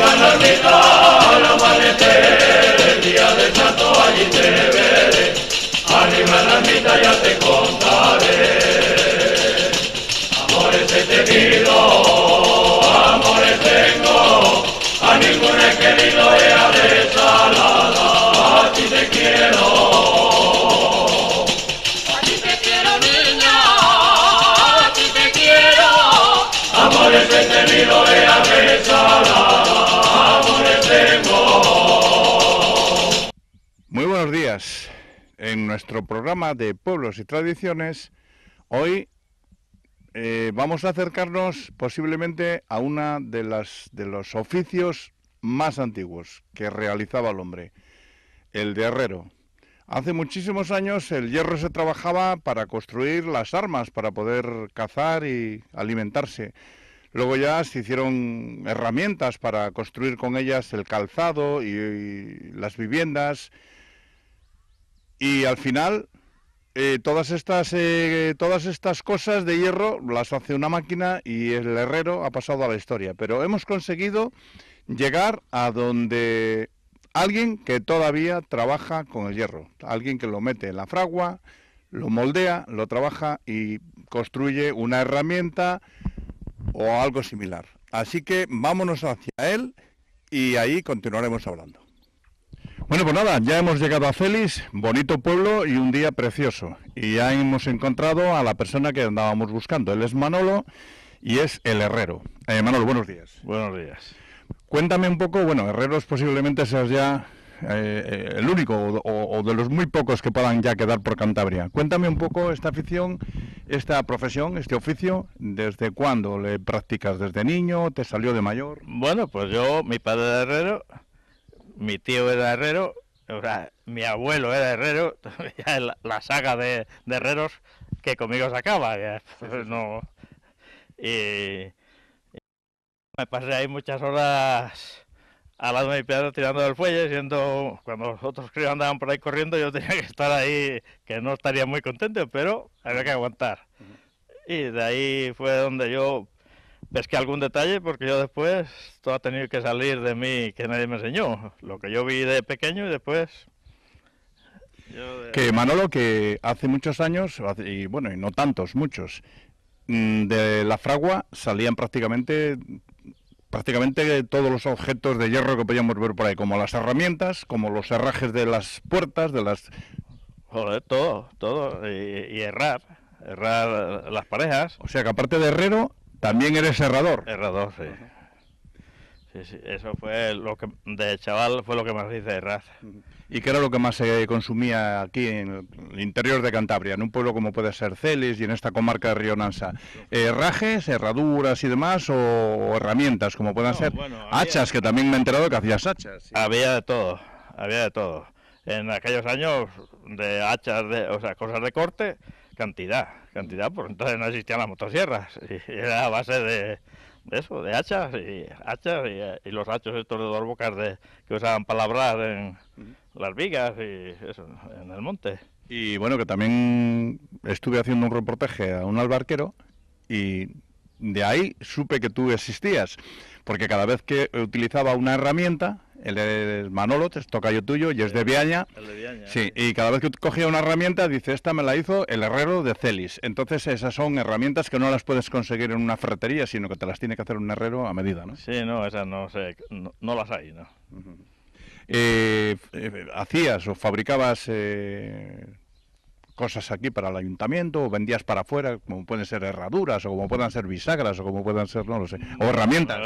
Manolita, al amanecer, el día del santo allí te veré. Ánima, Manolita, ya te contaré. Amores he tenido, amores tengo, a ninguno he querido era desalada, a ti te quiero. A ti te quiero, niña, a ti te quiero. Amores he tenido era desalada, amores tengo. Muy buenos días. En nuestro programa de Pueblos y Tradiciones, hoy vamos a acercarnos posiblemente a una de los oficios más antiguos que realizaba el hombre, el de herrero. Hace muchísimos años el hierro se trabajaba para construir las armas, para poder cazar y alimentarse. Luego ya se hicieron herramientas para construir con ellas el calzado y las viviendas. Y al final, todas estas cosas de hierro las hace una máquina y el herrero ha pasado a la historia. Pero hemos conseguido llegar a donde alguien que todavía trabaja con el hierro, alguien que lo mete en la fragua, lo moldea, lo trabaja y construye una herramienta o algo similar. Así que vámonos hacia él y ahí continuaremos hablando. Bueno, pues nada, ya hemos llegado a Celis, bonito pueblo y un día precioso. Y ya hemos encontrado a la persona que andábamos buscando. Él es Manolo y es el herrero. Manolo, buenos días. Buenos días. Cuéntame un poco, bueno, herreros posiblemente seas ya el único o de los muy pocos que puedan ya quedar por Cantabria. Cuéntame un poco esta afición, esta profesión, este oficio, ¿desde cuándo le practicas? ¿Desde niño? ¿Te salió de mayor? Bueno, pues mi padre era herrero, mi tío era herrero, o sea, mi abuelo era herrero, ya la saga de herreros que conmigo se acaba, ya, pues no. Y me pasé ahí muchas horas al lado de mi padre tirando del fuelle, siendo cuando los otros críos andaban por ahí corriendo, yo tenía que estar ahí, que no estaría muy contento, pero había que aguantar. Y de ahí fue donde yo pesqué algún detalle, porque yo después todo ha tenido que salir de mí, que nadie me enseñó. Lo que yo vi de pequeño y después... Que Manolo, que hace muchos años, y bueno, y no tantos, muchos, de la fragua salían prácticamente todos los objetos de hierro que podíamos ver por ahí, como las herramientas, como los herrajes de las puertas, de las... Joder, todo, y herrar las parejas. O sea que aparte de herrero, también eres herrador. Herrador, sí. Sí, eso fue lo que, de chaval, fue lo que más hice, herrar. ¿Y qué era lo que más se consumía aquí en el interior de Cantabria, en un pueblo como puede ser Celis y en esta comarca de Río Nansa? ¿Herrajes, herraduras y demás, o herramientas, como puedan ser? Bueno, hachas, que también me he enterado que hacías hachas. Sí. Había de todo. En aquellos años, de hachas, o sea, cosas de corte, cantidad, porque entonces no existían las motosierras, y era a base de eso, de hachas y los hachos estos de 2 bocas que usaban para labrar en las vigas y eso, en el monte. Y bueno, que también estuve haciendo un reportaje a un albarquero y de ahí supe que tú existías, porque cada vez que utilizaba una herramienta, él es Manolo, es tocayo tuyo y es de Viaña. El de Viaña. Sí, y cada vez que cogía una herramienta, dice, esta me la hizo el herrero de Celis. Entonces esas son herramientas que no las puedes conseguir en una ferretería, sino que te las tiene que hacer un herrero a medida, ¿no? Sí, no, esas no sé, no las hay, ¿no? ¿Hacías o fabricabas cosas aquí para el ayuntamiento o vendías para afuera, como pueden ser herraduras o como puedan ser bisagras o como puedan ser, no lo sé, o herramientas?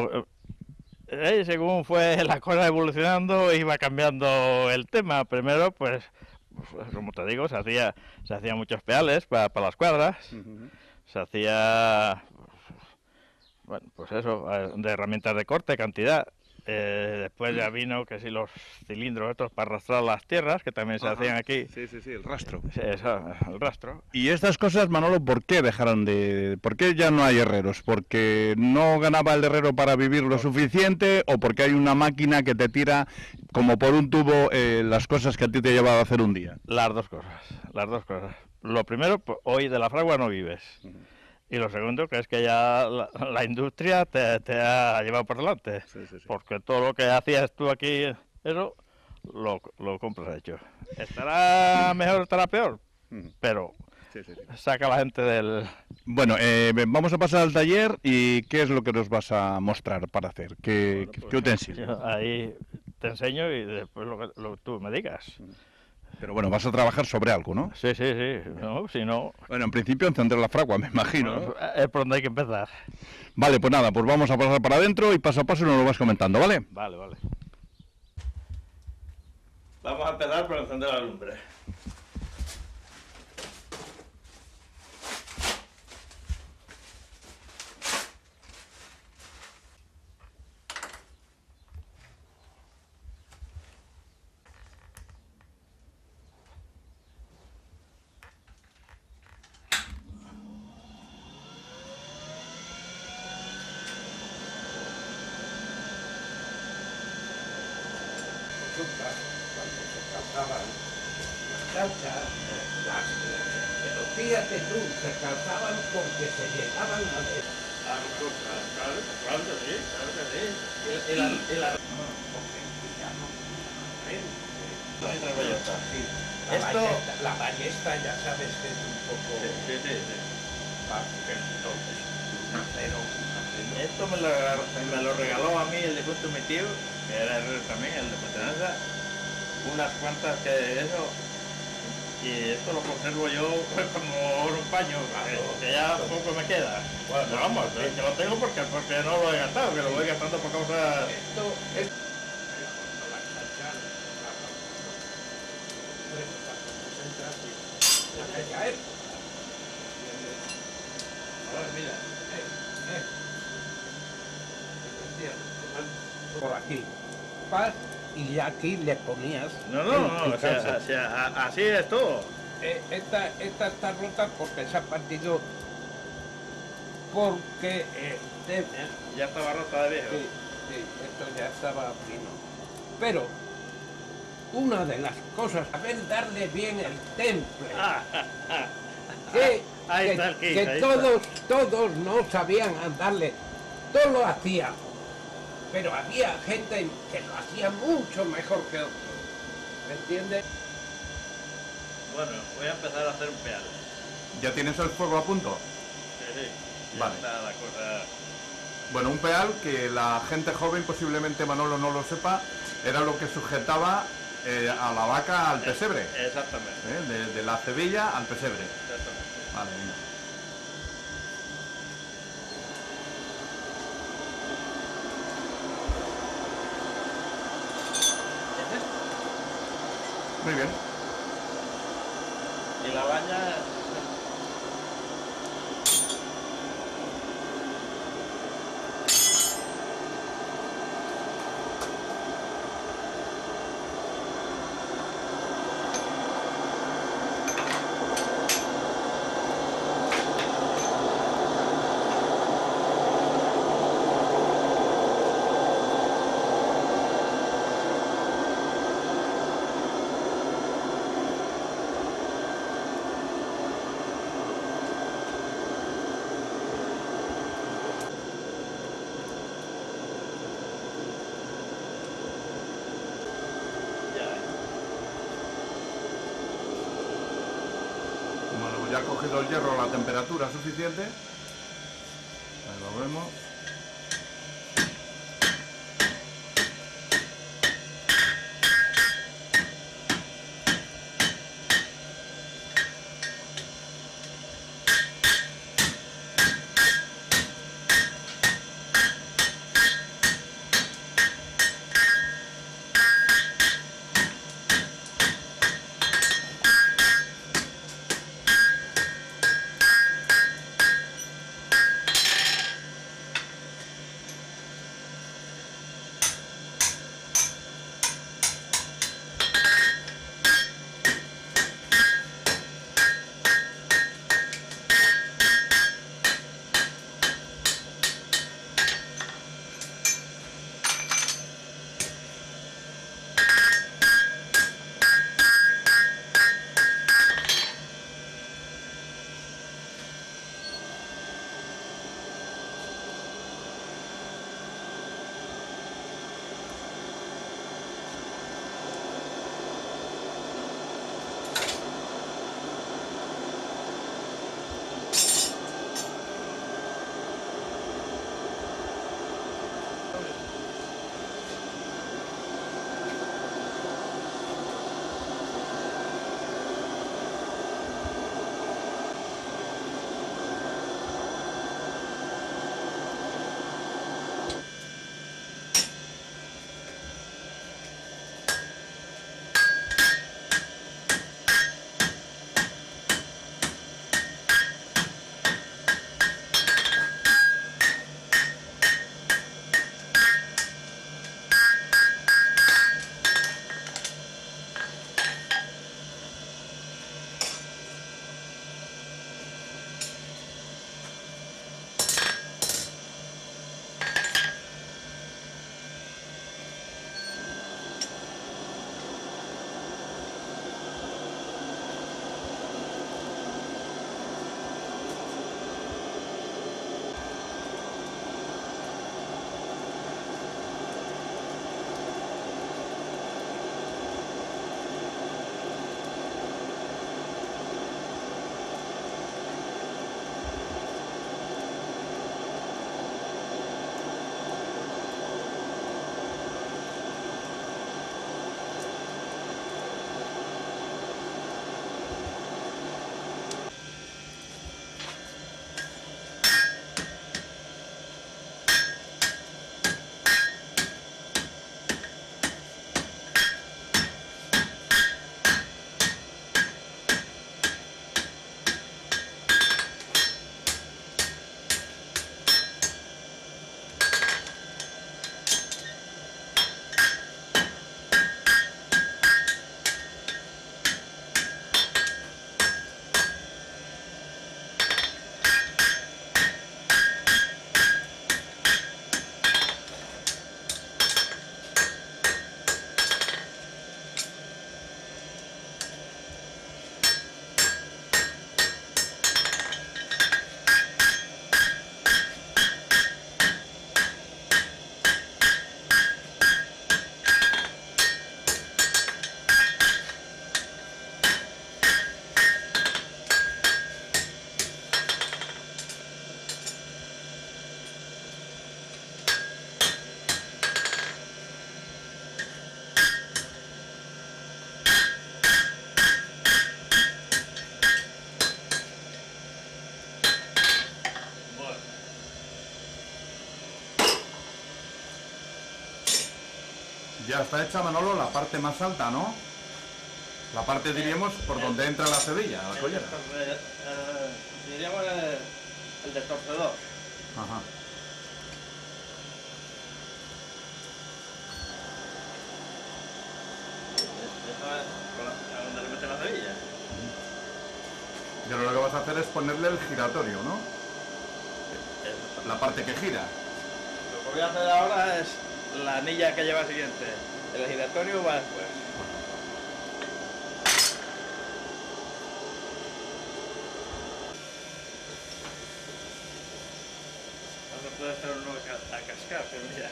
Según fue la cosa evolucionando, iba cambiando el tema. Primero, pues como te digo, se hacía muchos peales para las cuadras, se hacía, bueno, pues eso, de herramientas de corte, cantidad. Después ya vino que si los cilindros estos para arrastrar las tierras, que también se hacían aquí. Sí, el rastro. Sí, eso, el rastro. Y estas cosas, Manolo, ¿por qué dejaron por qué ya no hay herreros? ¿Porque no ganaba el herrero para vivir lo suficiente o porque hay una máquina que te tira como por un tubo las cosas que a ti te llevaba a hacer un día? Las dos cosas. Lo primero, hoy de la fragua no vives. Y lo segundo, que es que ya la industria te ha llevado por delante. Sí, sí, sí. Porque todo lo que hacías tú aquí, eso, lo compras hecho. Estará mejor, estará peor, Ujú. pero Sí, sí, sí. saca a la gente del... Bueno, vamos a pasar al taller y ¿qué es lo que nos vas a mostrar para hacer? ¿Qué, Bueno, pues, qué utensilios? yo ahí te enseño y después lo que tú me digas. Pero bueno, vas a trabajar sobre algo, ¿no? Sí, sí, sí. No, si no, Bueno, en principio encender la fragua, me imagino, ¿no? es por donde hay que empezar. Vale, pues nada, pues vamos a pasar para adentro y paso a paso nos lo vas comentando, ¿vale? Vale, vale. Vamos a empezar por encender la lumbre. Cuando se calzaban las chanchas, pero fíjate tú, se calzaban porque se llegaban a ver. Claro que sí, claro que sí. Porque ya no. Sí, Esto- la ballesta ya sabes que es un poco Sí, sí, sí. entonces un acero. Esto me lo regaló a mí el difunto mi tío, que era herrero también, el de Patenanza, unas cuantas que eso, y esto lo conservo yo pues, como oro un paño, que ya poco me queda. Bueno, pero vamos, que lo tengo porque no lo he gastado, que lo voy gastando por cosas... Esto es cuando la chancha en aquella época. Ahora, mira, Por aquí, paz, y aquí le ponías. no, el o sea, calzo. así es todo. Esta está rota porque se ha partido porque Ya estaba rota de viejo. sí, esto ya estaba fino. Pero una de las cosas, saber darle bien el temple. Que, Ahí que- está el kit, que ahí todos no sabían darle, todos lo hacían, pero había gente que lo hacía mucho mejor que otros. ¿Me entiendes? Bueno, voy a empezar a hacer un peal. ¿Ya tienes el fuego a punto? Sí, sí. Ya Vale. está la cosa. Bueno, un peal que la gente joven, posiblemente Manolo no lo sepa, era lo que sujetaba a la vaca al pesebre. Exactamente. De la cebilla al pesebre. Exactamente. Vale, venga. Muy bien. Y la baña. Bueno, pues ya ha cogido el hierro a la temperatura suficiente. Ahí lo vemos. Ya está hecha, Manolo, la parte más alta, ¿no? La parte, diríamos, por donde entra la cebilla, la collera. Diríamos el destorcedor. Ajá. Esto es a donde le mete la cebilla. Y ahora lo que vas a hacer es ponerle el giratorio, ¿no? La parte que gira. Lo que voy a hacer ahora es la anilla que lleva siguiente. El giratorio va después. No se puede hacer uno a cascar, pero mira.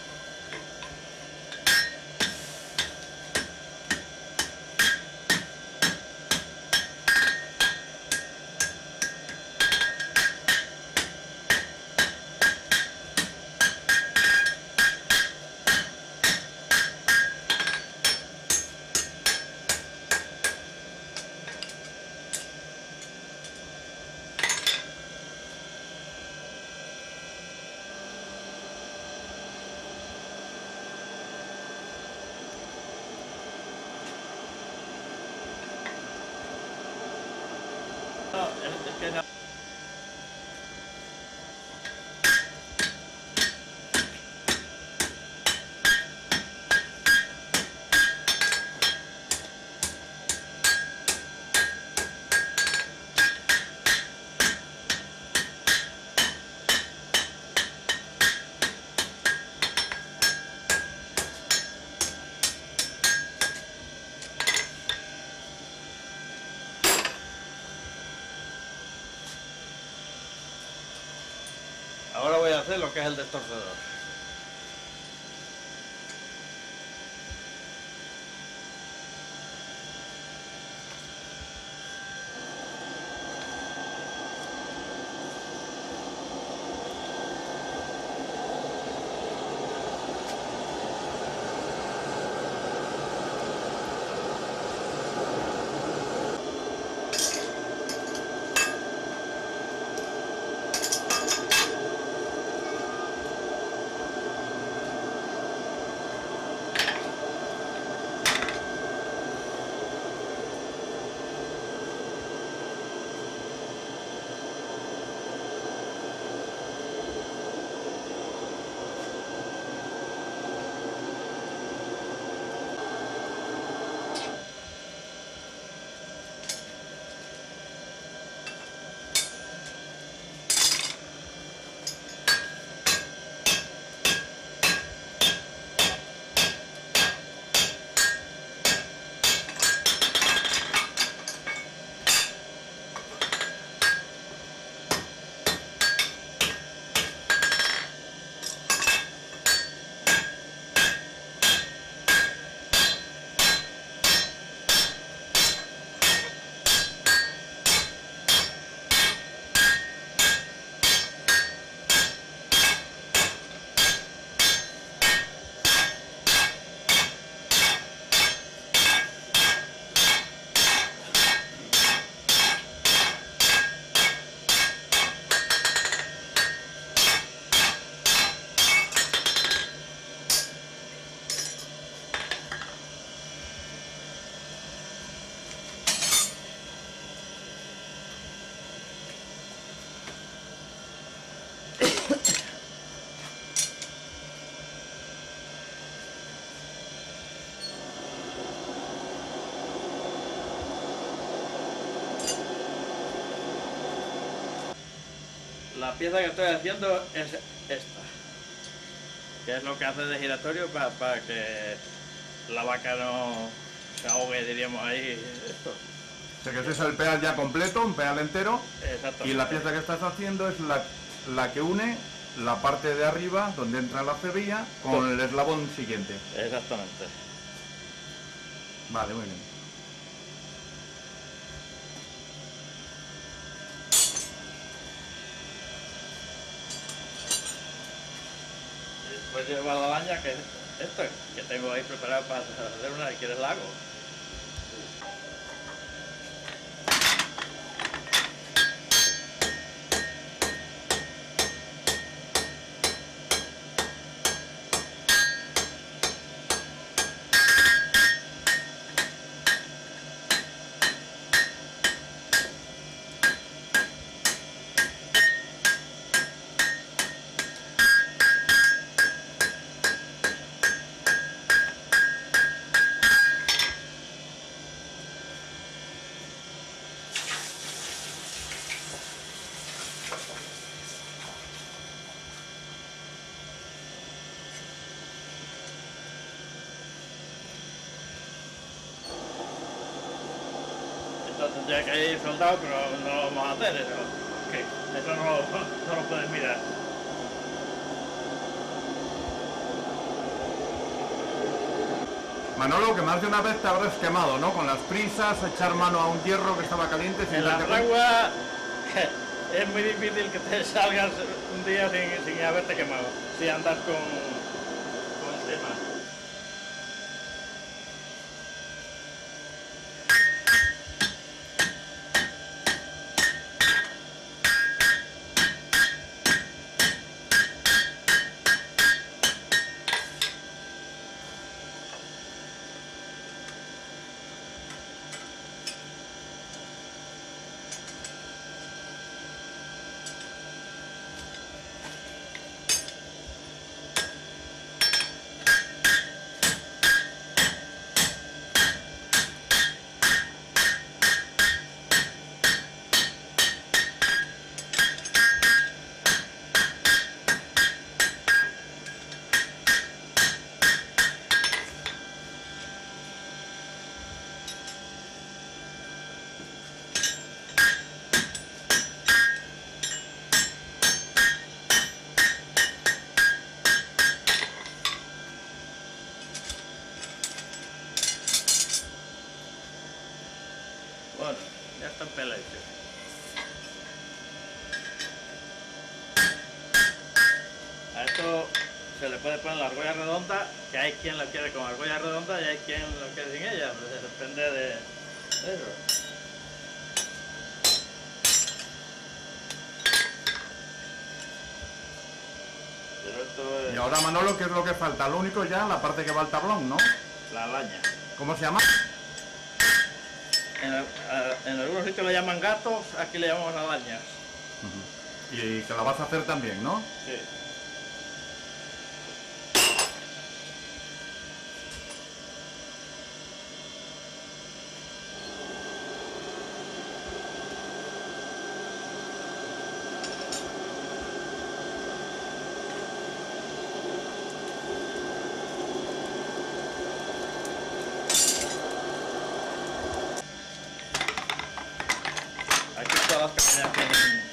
No, es que no. Ahora voy a hacer lo que es el destorcedor. La pieza que estoy haciendo es esta, que es lo que hace de giratorio para que la vaca no se ahogue, diríamos ahí. Esto. O sea que ese es el pedal ya completo, un pedal entero. Exacto. Y la pieza que estás haciendo es la que une la parte de arriba, donde entra la cebilla, con el eslabón siguiente. Exactamente. Vale, muy bien. Después lleva la laña, que es esto, que tengo ahí preparado para hacer una, si quieres la hago. Eso tendría que ir soldado, pero no lo vamos a hacer, eso. Que eso no lo puedes mirar. Manolo, que más de una vez te habrás quemado, ¿no? Con las prisas, echar mano a un hierro que estaba caliente. En la fragua es muy difícil que te salgas un día sin haberte quemado, si andas con el tema. Bueno, ya están pelados. A esto se le puede poner la argolla redonda, que hay quien lo quiere con argolla redonda y hay quien lo quiere sin ella, pues depende de eso. Pero esto es Y ahora, Manolo, ¿qué es lo que falta? Lo único ya, la parte que va al tablón, ¿no? la laña. ¿Cómo se llama? En algunos sitios le llaman gatos, aquí le llamamos arañas. Y que la vas a hacer también, ¿no? Sí. Aquí todas las cañas tienen.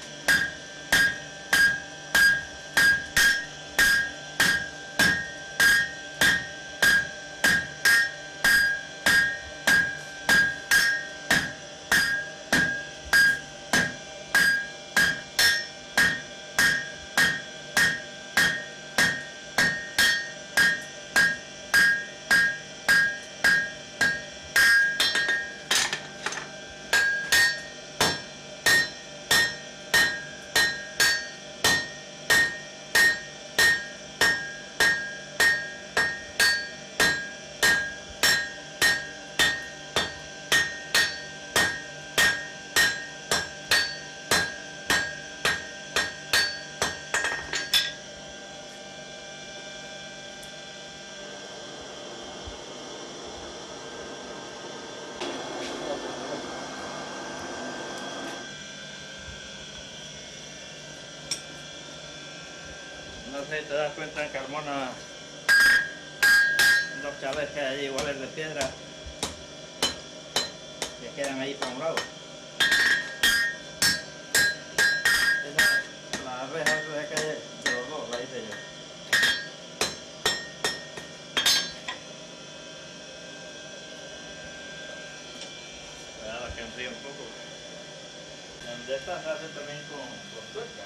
No sé si te das cuenta en Carmona, dos chavales que hay allí iguales de piedra, que quedan ahí por un lado. Las rejas de calle de los dos, la hice yo. Ahora que enfríe un poco. De estas se hacen también con tuerca.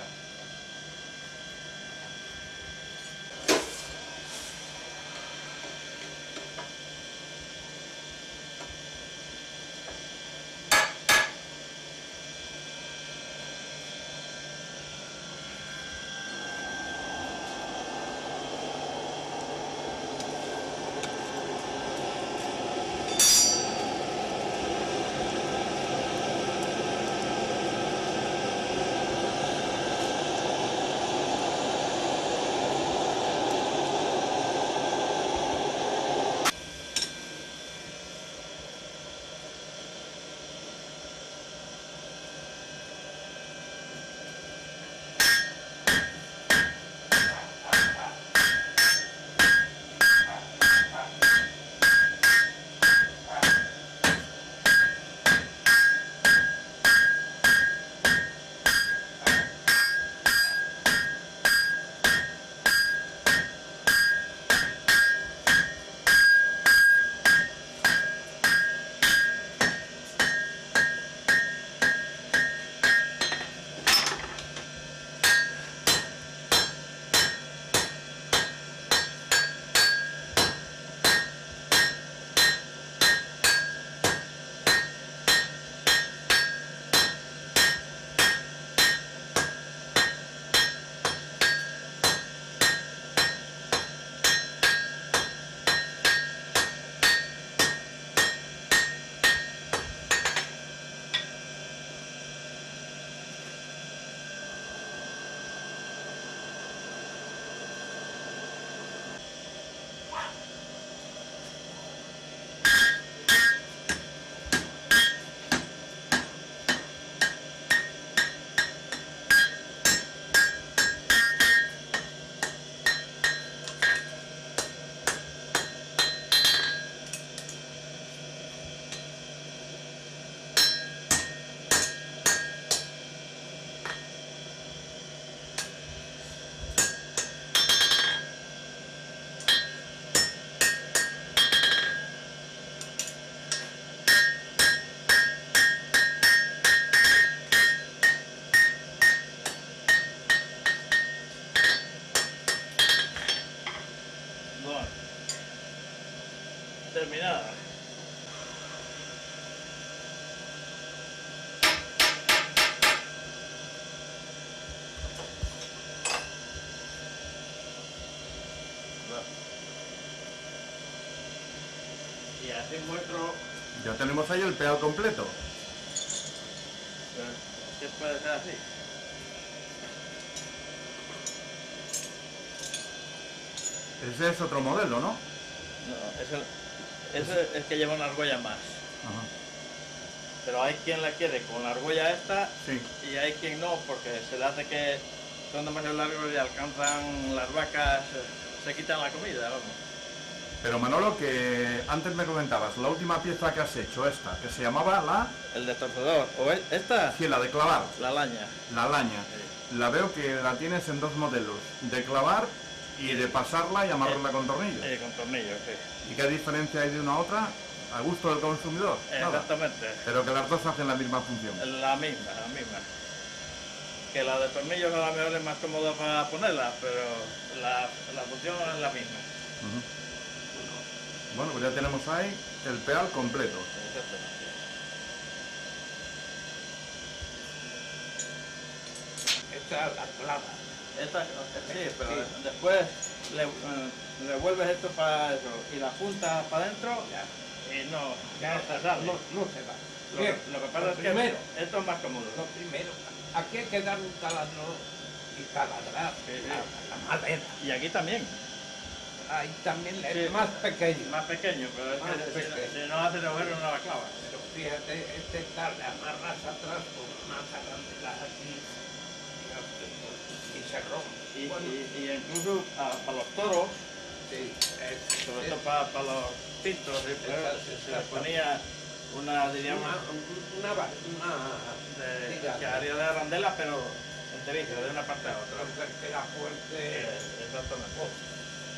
Bueno, terminada. Y así muestro Ya tenemos ahí el pedal completo. que puede ser así. Ese es otro modelo, ¿no? No, ese es que lleva una argolla más. Ajá. Pero hay quien la quiere con la argolla esta Sí. y hay quien no, porque se le hace que son demasiado largos y alcanzan las vacas, se quitan la comida, vamos. Pero Manolo, que antes me comentabas, la última pieza que has hecho, esta, que se llamaba la... El destorcedor, o esta, Sí, la de clavar, la laña. la laña. La veo que la tienes en dos modelos, de clavar y de pasarla y amarrarla con tornillos. Con tornillos, sí. ¿Y qué diferencia hay de una a otra? A gusto del consumidor. Nada. Exactamente. Pero que las dos hacen la misma función. La misma. Que la de tornillos a lo mejor es más cómoda para ponerla, pero la función es la misma. Ujú. Bueno, pues ya tenemos ahí el pedal completo. Exactamente. Esta es la clava. Esta, sí, pero Sí. después le vuelves esto para eso y la juntas para adentro y no se sale. No se va. Lo que pasa es que primero, esto es más cómodo. lo primero, aquí hay que dar un taladro y taladrar Sí, sí. la madera. Y aquí también, Ahí también es Sí. más pequeño. más pequeño, pero es Más que pequeño. si no hace agujero no la clava. Pero fíjate, este tal le amarras atrás con una taladra aquí y se rompe. Y incluso para los toros, Sí, sobre todo para los tintos, se le ponía una, diríamos, que haría de arandela, pero enteriza, de una parte a otra. que era fuerte. Exactamente.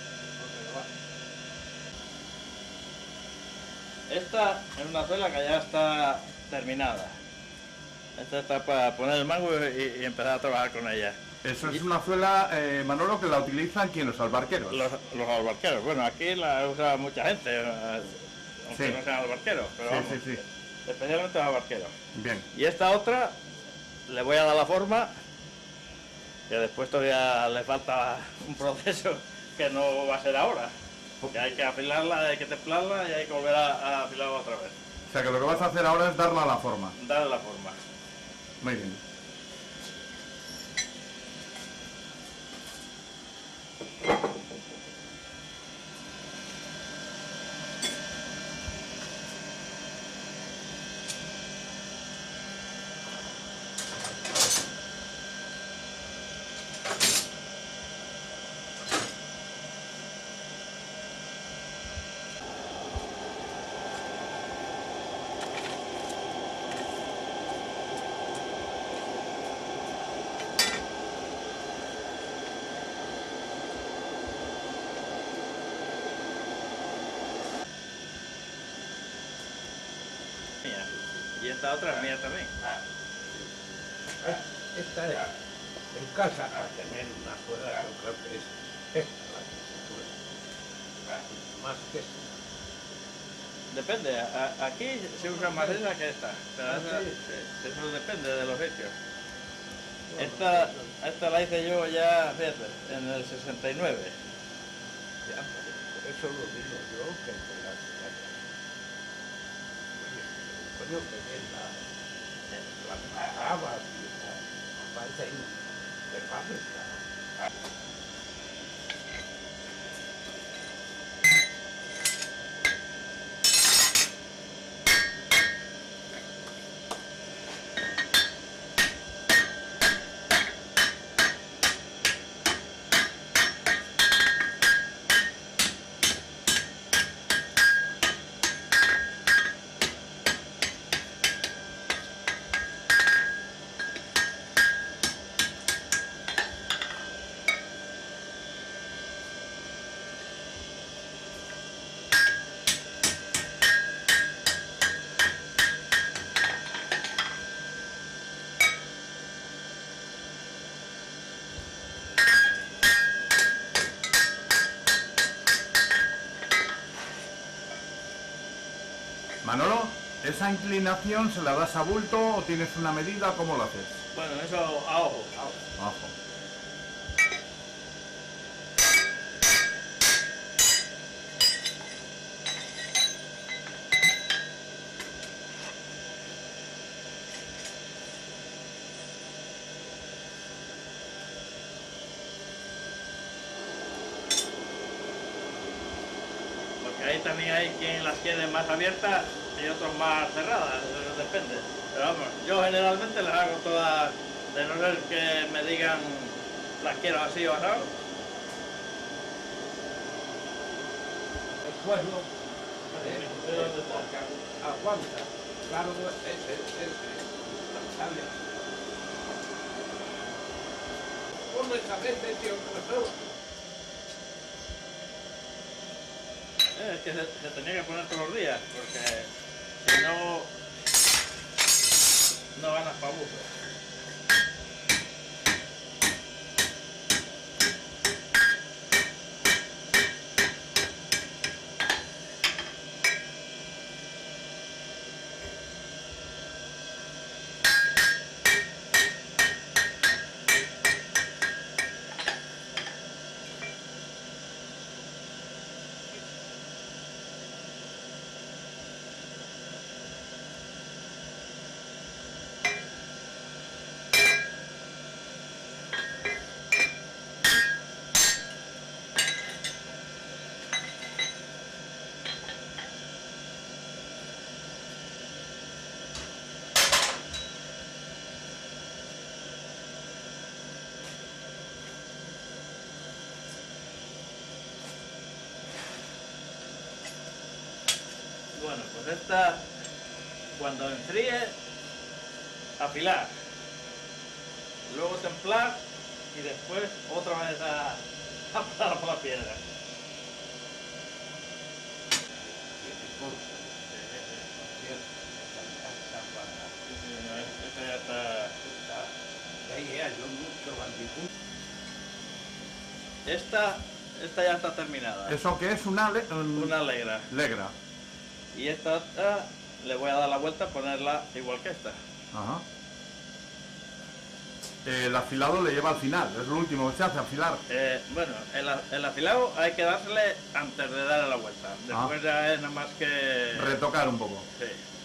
Esta es una suela que ya está terminada. Esta está para poner el mango y empezar a trabajar con ella. Eso es una suela, Manolo, que la utilizan ¿quién? Los albarqueros. Los albarqueros, bueno, aquí la usa mucha gente, aunque Sí. no sean albarqueros, pero Sí, vamos, sí, sí. especialmente los albarqueros. Bien. Y esta otra le voy a dar la forma, que después todavía le falta un proceso que no va a ser ahora. Que hay que afilarla, hay que templarla y hay que volver a afilarla otra vez. O sea que lo que vas a hacer ahora es darle la forma. Darle la forma. Muy bien. Mía. Y esta otra es mía también. Esta es en casa para tener una suela, yo creo que es esta la que se suele. Más que esta. Depende, aquí se usa más esa que esta, pero Sí. eso depende de los sitios. Esta la hice yo ya, fíjate, en el 69. Ya, por eso lo digo yo, que con la suela. Oye, coño, que bien las parabas y parecen de fábrica. Manolo, ¿esa inclinación se la das a bulto o tienes una medida? ¿Cómo lo haces? Bueno, eso a ojo. Abajo. Porque ahí también hay quien las quiere más abiertas y otros más cerradas, eso depende. Pero vamos, yo generalmente las hago todas, de no ser que me digan las quiero así o así. El suelo aguanta. Claro, sale. Ponme esa vez, tío, profesor. Es que se tenía que poner todos los días, porque si no, no ganas para buzo. Bueno, pues esta, cuando enfríe, afilar, luego templar y después otra vez a pasar por la piedra. Esta ya está. Esta ya está terminada. ¿Eso qué es? Una Una alegra. legra. Y esta otra le voy a dar la vuelta, ponerla igual que esta. Ajá. El afilado le lleva al final, es lo último que se hace, afilar. Bueno, el afilado hay que dársele antes de darle la vuelta. Después ya es nada más que... Retocar un poco. Sí.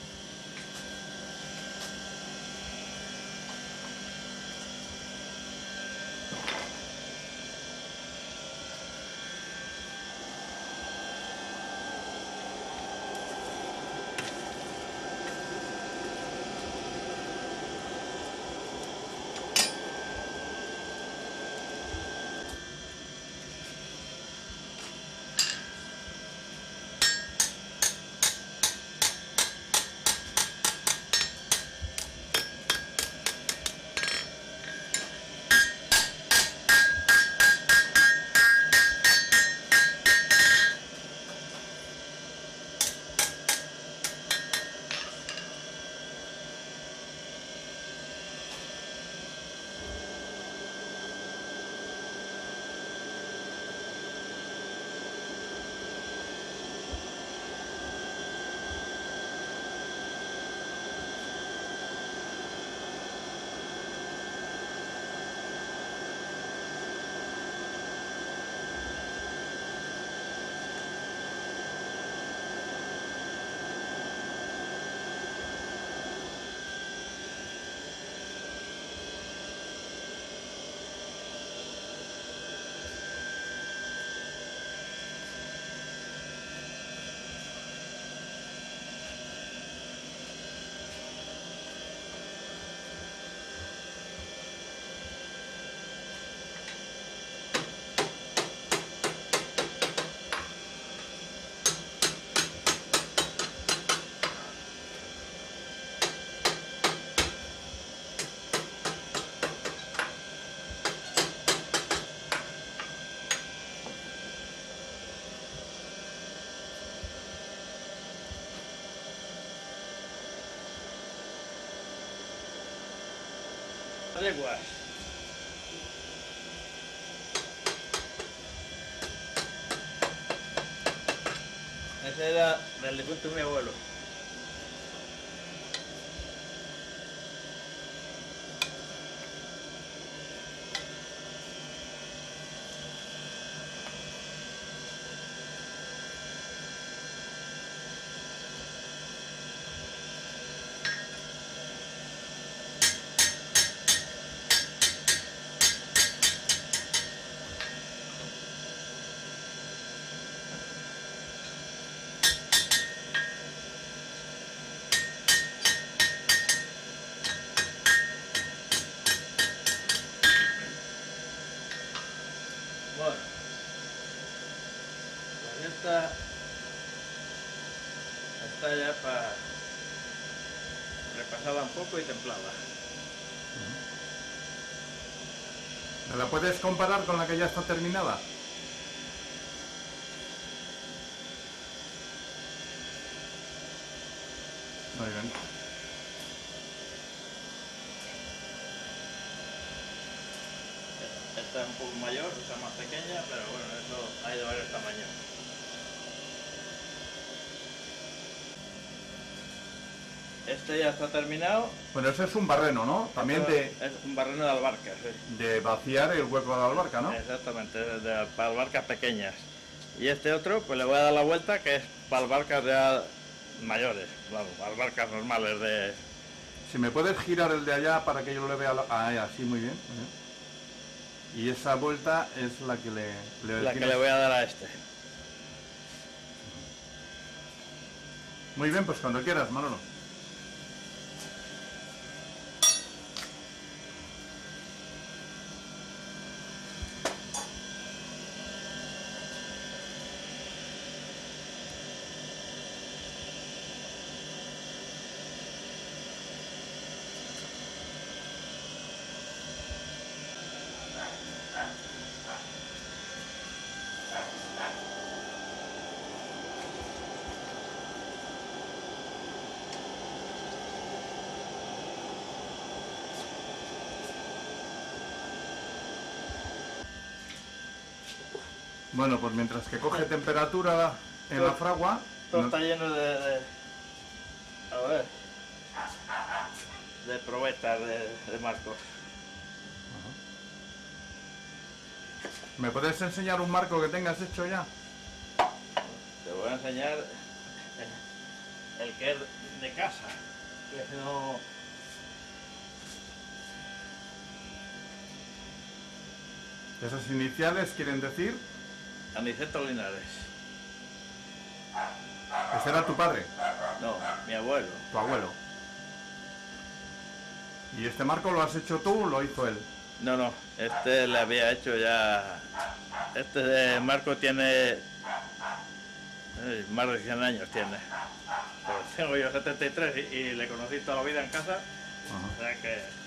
Leguas. Ese era del difunto de mi abuelo. Esta ya para repasada un poco y templada. ¿Me la puedes comparar con la que ya está terminada? Muy bien. Esta es un poco mayor, esta más pequeña, pero bueno, eso hay de varios tamaños. Este ya está terminado. Bueno, ese es un barreno, ¿no? También Es un barreno de albarca, sí. de vaciar el hueco de la albarca, ¿no? Exactamente, para albarcas pequeñas. Y este otro, pues le voy a dar la vuelta, que es para albarcas ya mayores, claro, albarcas normales de... Si me puedes girar el de allá para que yo le vea... Ah, sí, muy bien. Muy bien. Y esa vuelta es la que La que le voy a dar a este. Muy bien, pues cuando quieras, Manolo. Bueno, pues mientras que coge temperatura en la fragua... Todo está lleno a ver, de probetas, de marcos. ¿Me puedes enseñar un marco que tengas hecho ya? Te voy a enseñar el que es de casa, que no... Esas iniciales quieren decir... Aniceto Linares. Ese era tu padre, No, mi abuelo. tu abuelo. ¿Y este marco lo has hecho tú o lo hizo él? No, este le había hecho ya... Este marco tiene... más de 100 años tiene. Pues tengo yo 73 y le conocí toda la vida en casa. O sea que...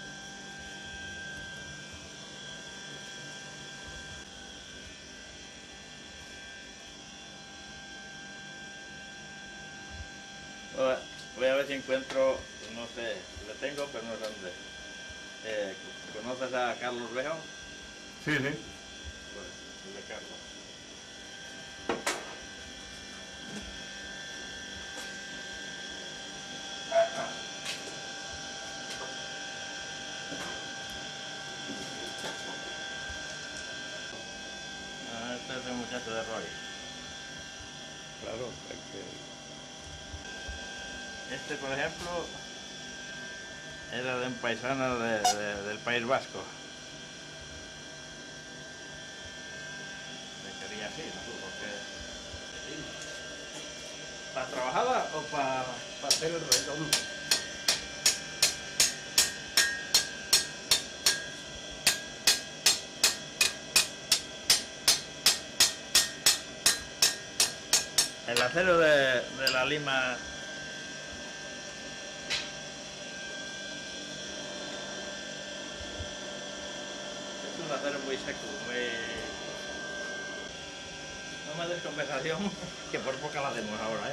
Voy a ver si encuentro, no sé, le tengo, pero no sé dónde. ¿Conoces a Carlos León? Sí, sí. Pues, el de Carlos. Este es el muchacho de Roy. Claro, hay que... Este, por ejemplo, era de un paisano del País Vasco. Me quería así, no sé por qué. ¿Para trabajada o para...? para hacer el redondo. El acero de la lima... Es un acero muy seco, muy... No me des conversación, que por poca la hacemos ahora, ¿eh?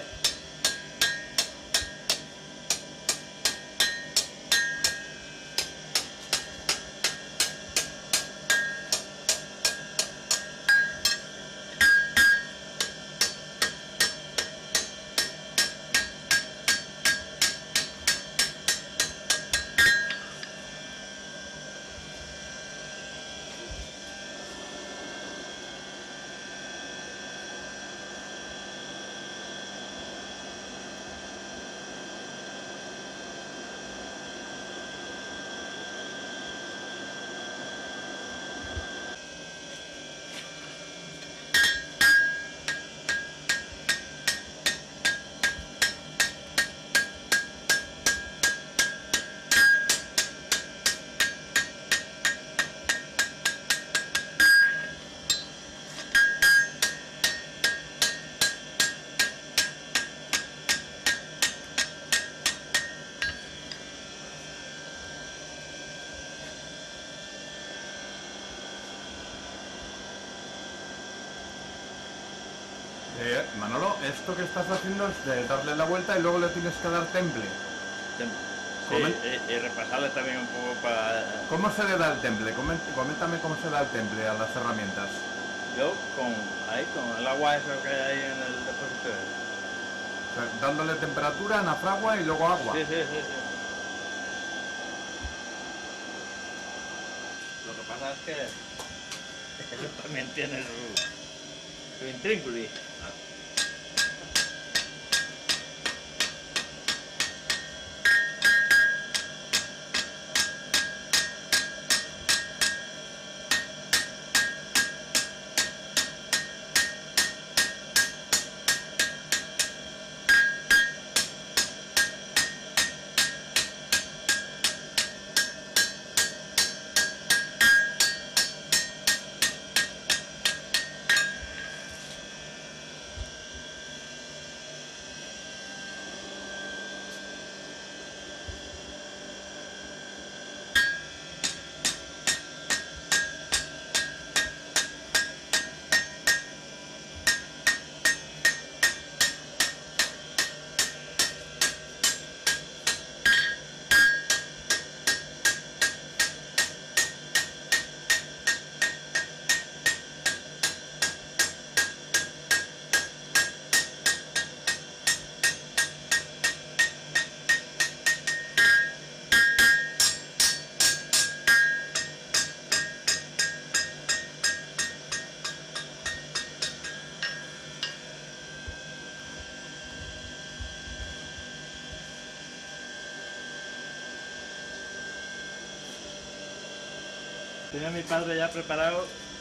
Manolo, esto que estás haciendo es de darle la vuelta y luego le tienes que dar temple. Sí, y repasarle también un poco para... ¿Cómo se le da el temple? Coméntame cómo se da el temple a las herramientas. Yo con el agua eso que hay ahí en el depósito. O sea, dándole temperatura, anafragua y luego agua. Sí. Lo que pasa es que eso también tiene su intríngulis. Tenía mi padre ya preparado.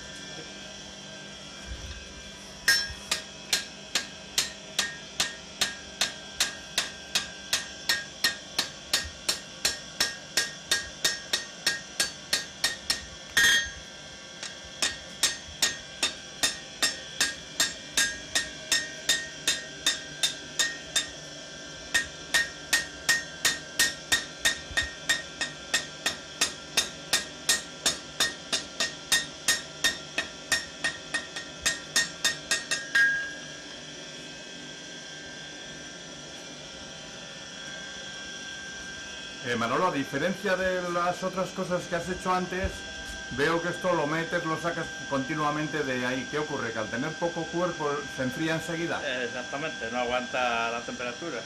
Manolo, a diferencia de las otras cosas que has hecho antes, veo que esto lo metes, lo sacas continuamente de ahí. ¿Qué ocurre? Que al tener poco cuerpo se enfría enseguida. Exactamente, no aguanta la temperatura.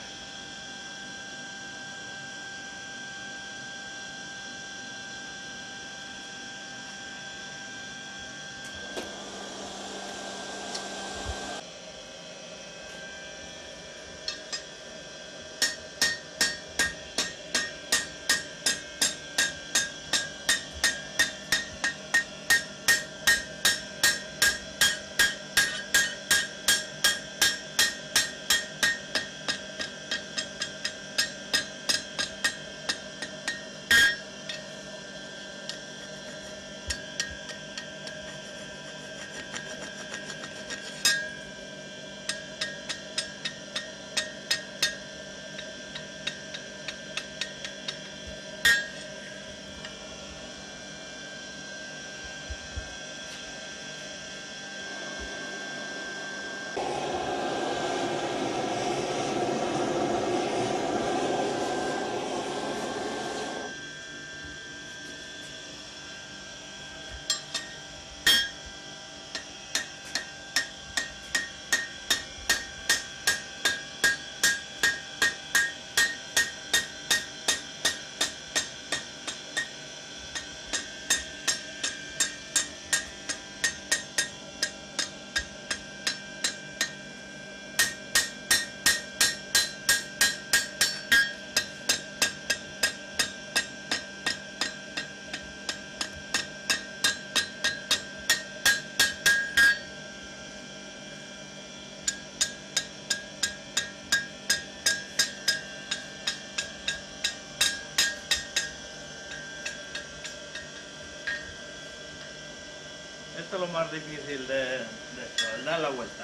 Esto es lo más difícil de esto, el dar la vuelta.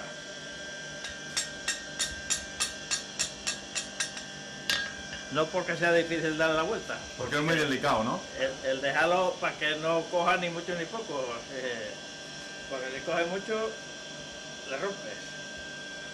No porque sea difícil dar la vuelta. Porque es muy delicado, ¿no? El dejarlo para que no coja ni mucho ni poco. Porque si coge mucho, le rompes.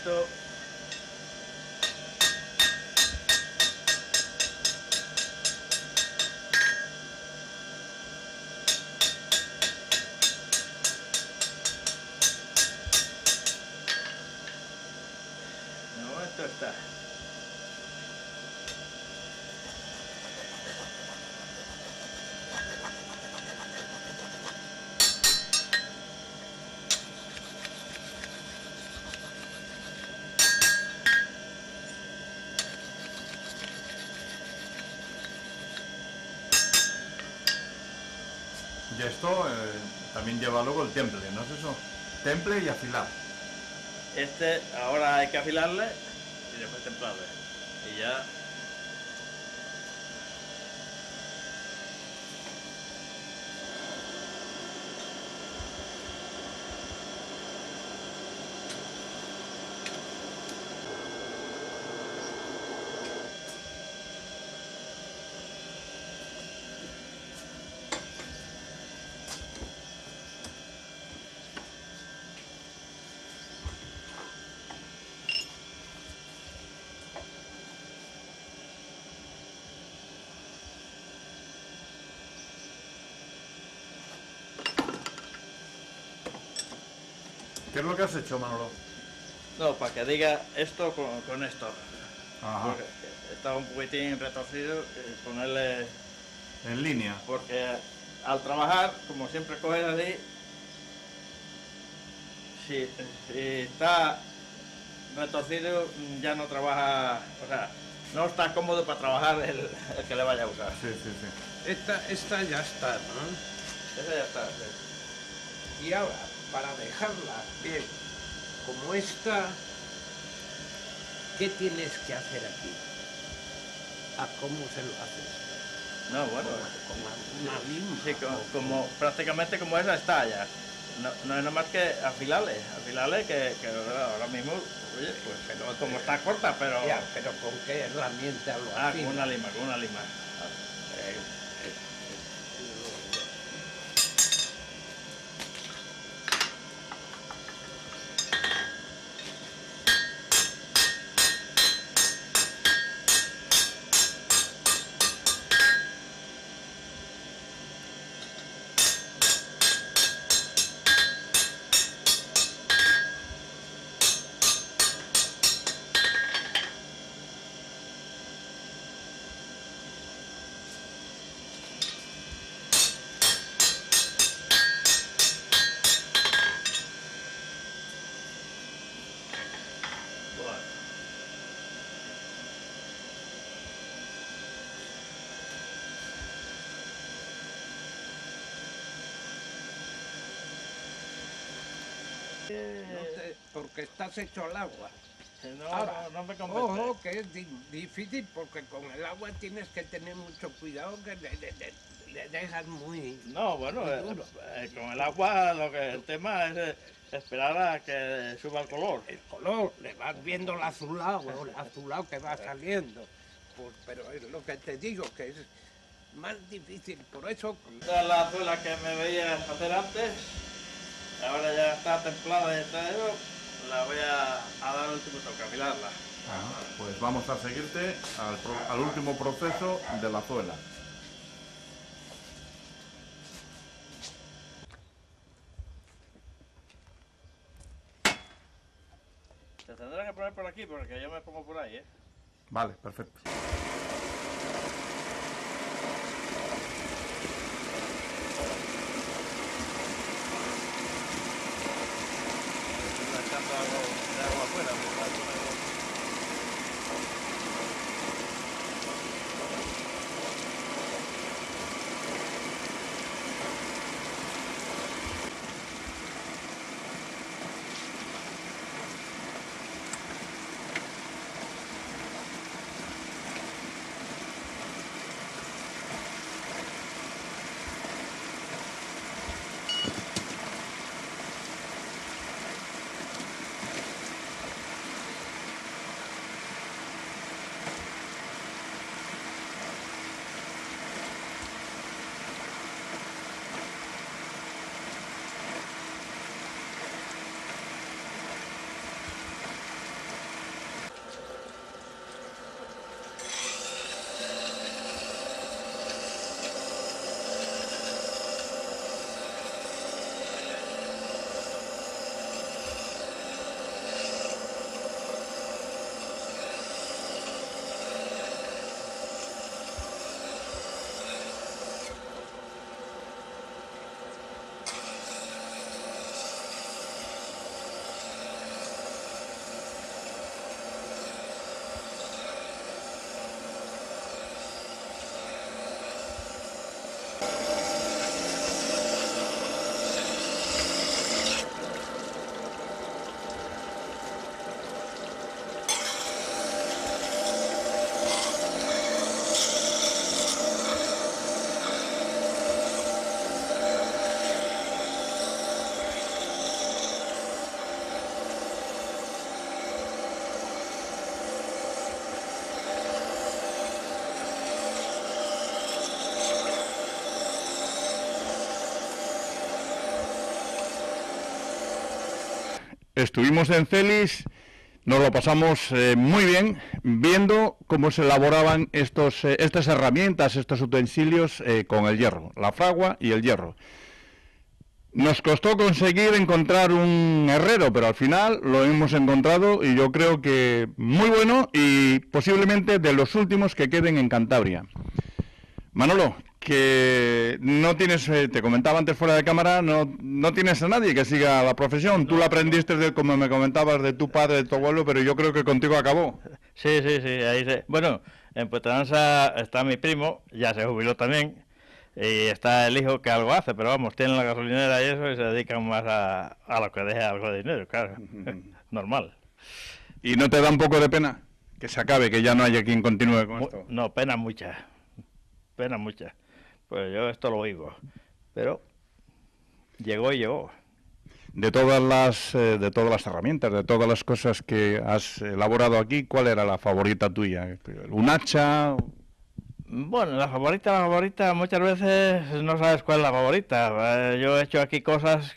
esto. De momento está. Y esto también lleva luego el temple, ¿no es eso? Temple y afilar. Este ahora hay que afilarle y después templarle. Y ya. ¿Qué es lo que has hecho, Manolo? No, para que diga esto con esto. Ajá. Porque está un poquitín retorcido, ponerle. En línea. Porque al trabajar, como siempre coges así, si está retorcido ya no trabaja, o sea, no está cómodo para trabajar el que le vaya a usar. Sí, sí, sí. Esta ya está, ¿no? Ese ya está. Sí. Y ahora, para dejarla bien como esta, ¿qué tienes que hacer aquí? ¿A cómo se lo haces? No, bueno, Con una lima. sí, como prácticamente como esa está ya. No es nada más que afilarle que ahora mismo, oye, pues Pero como está corta, pero. Ya, pero ¿con qué herramienta lo Ah, afilas? con una lima. Eh, Bueno. porque estás hecho al agua. No, Ahora, no me convence. ojo, que es difícil porque con el agua tienes que tener mucho cuidado que le dejas muy... No, bueno, muy duro. con el agua el tema es esperar a que suba el color. El color, le vas viendo el azulado que va saliendo. Pues, pero es lo que te digo, que es más difícil. Por eso, Esta es la suela que me veía hacer antes. Ahora ya está templada y está eso. La voy a dar el último toque, a afilarla. Pues vamos a seguirte al último proceso de la suela. Te tendrás que poner por aquí porque yo me pongo por ahí, ¿eh? Vale, perfecto. Estoy echando algo de agua afuera. estuvimos en Celis, nos lo pasamos muy bien viendo cómo se elaboraban estas herramientas, estos utensilios con el hierro, la fragua y el hierro. Nos costó conseguir encontrar un herrero, pero al final lo hemos encontrado y yo creo que muy bueno y posiblemente de los últimos que queden en Cantabria. Manolo, que no tienes, te comentaba antes fuera de cámara, no tienes a nadie que siga la profesión. Tú la aprendiste, como me comentabas, de tu padre, de tu abuelo, pero yo creo que contigo acabó. Sí, ahí se... Bueno, en Puertollano está mi primo, ya se jubiló también. Y está el hijo que algo hace, pero vamos, tiene la gasolinera y eso y se dedican más a lo que deja algo de dinero, claro, normal. ¿Y no te da un poco de pena que se acabe, que ya no haya quien continúe con esto? No, pena mucha, pues yo esto lo oigo, pero llegó y llegó. De todas las herramientas, de todas las cosas que has elaborado aquí, ¿cuál era la favorita tuya? ¿Un hacha? Bueno, la favorita, muchas veces no sabes cuál es la favorita. Yo he hecho aquí cosas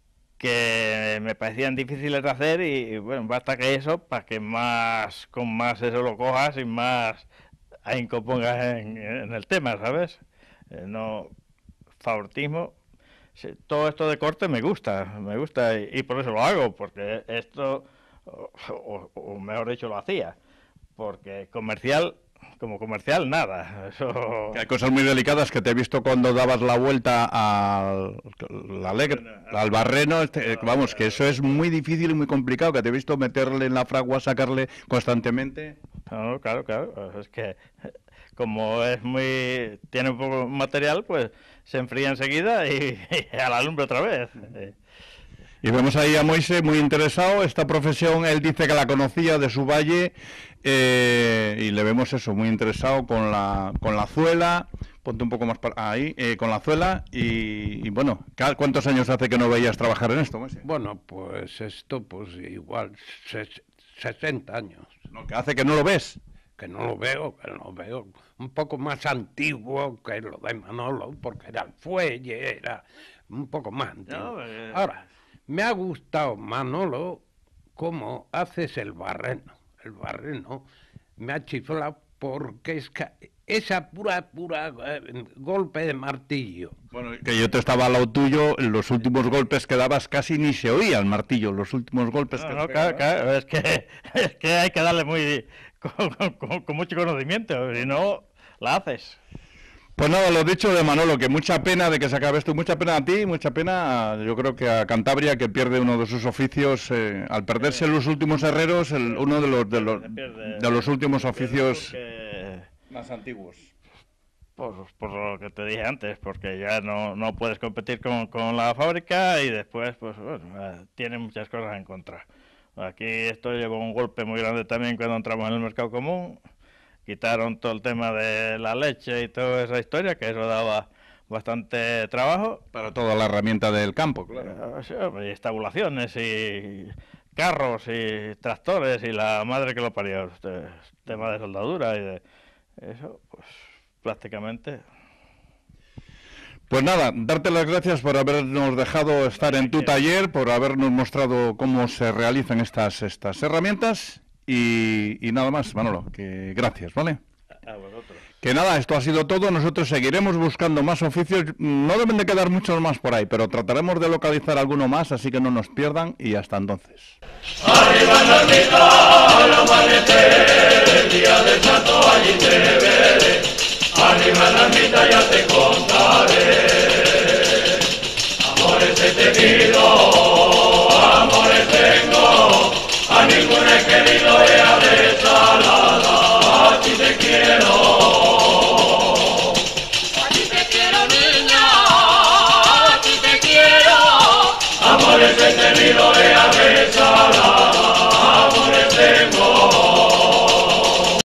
que me parecían difíciles de hacer y bueno, basta que eso para que con más eso lo cojas y más ahínco pongas en el tema, ¿sabes? No, favoritismo. Sí, todo esto de corte me gusta y por eso lo hago, porque esto, o mejor dicho, lo hacía, porque como comercial, nada. Eso... Hay cosas muy delicadas que te he visto cuando dabas la vuelta al barreno, vamos, que eso es muy difícil y muy complicado, que te he visto meterle en la fragua, sacarle constantemente. No, claro, es que como tiene un poco de material, pues se enfría enseguida y a la lumbre otra vez. Y vemos ahí a Moise muy interesado. Esta profesión, él dice que la conocía de su valle y le vemos eso, muy interesado con la zuela. Ponte un poco más ahí, con la zuela. Y bueno, ¿cuántos años hace que no veías trabajar en esto, Moise? Bueno, pues esto, pues igual, 60 años. ¿No, que hace que no lo ves? Que no lo veo, un poco más antiguo que lo de Manolo, porque era el fuelle, era un poco más antiguo. Ahora, me ha gustado, Manolo, cómo haces el barreno. El barreno me ha chiflado porque es que esa pura golpe de martillo. Bueno, que yo te estaba al lado tuyo, los últimos golpes que dabas casi ni se oía el martillo, los últimos golpes que no, claro, es que hay que darle con mucho conocimiento, si no, la haces. Pues nada, lo dicho de Manolo, que mucha pena de que se acabe esto, mucha pena a ti, mucha pena, yo creo que a Cantabria, que pierde uno de sus oficios, al perderse los últimos herreros, uno de los últimos oficios más antiguos. Por lo que te dije antes, porque ya no puedes competir con la fábrica y después, pues bueno, tiene muchas cosas en contra. Aquí esto llevó un golpe muy grande también cuando entramos en el mercado común. Quitaron todo el tema de la leche y toda esa historia, que eso daba bastante trabajo. Para toda la herramienta del campo, claro. Y estabulaciones y carros y tractores y la madre que lo parió. Tema de soldadura y de eso, pues prácticamente... Pues nada, darte las gracias por habernos dejado estar en tu taller, por habernos mostrado cómo se realizan estas herramientas. Y nada más, Manolo, que gracias, ¿vale? A vosotros. Que nada, esto ha sido todo. Nosotros seguiremos buscando más oficios. No deben de quedar muchos más por ahí, pero trataremos de localizar alguno más, así que no nos pierdan y hasta entonces. Arriba en la ermita, al amanecer, el día del santo allí te veré. Arriba en la ermita ya te contaré. Amores he tenido, amores tengo, a ninguno he querido ya desalada, a ti te quiero. A ti te quiero, niña, a ti te quiero. Amores he tenido